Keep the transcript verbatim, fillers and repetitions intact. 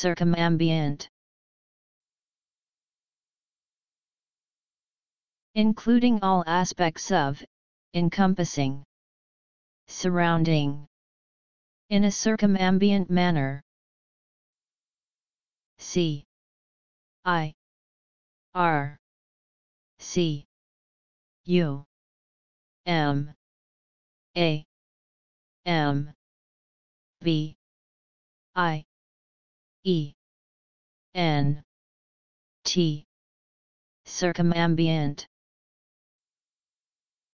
circumambient. Including all aspects of, encompassing, surrounding, in a circumambient manner. C I R C U M A M B I E N T. Circumambient.